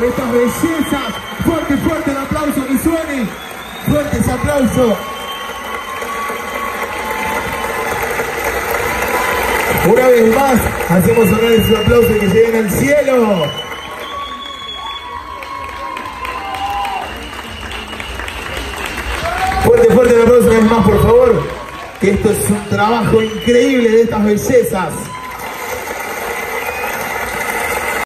por estas bellezas. Fuerte, fuerte el aplauso que suene. Fuerte ese aplauso. Una vez más, hacemos sonar ese aplauso que lleguen al cielo. Fuerte, fuerte el aplauso una vez más, por favor. Que esto es un trabajo increíble de estas bellezas.